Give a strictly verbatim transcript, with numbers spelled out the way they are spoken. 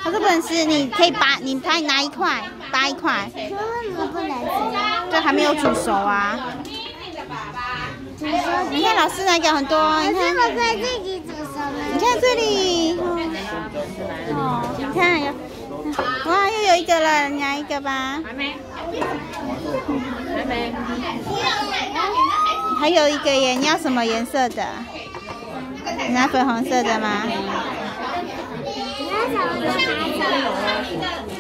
可是不能吃，你可以拔，你可以拿一块，拔一块。 为什么不能吃？ 这还没有煮熟啊。你看老师那个很多，你看。 我可以自己煮熟吗？ 你看这里，哦，你看有，哇，又有一个了，你拿一个吧。还没。还没。还有一个耶，你要什么颜色的？你拿粉红色的吗？ 你要什么的？